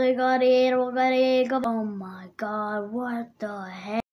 we got it. Oh my god, what the heck?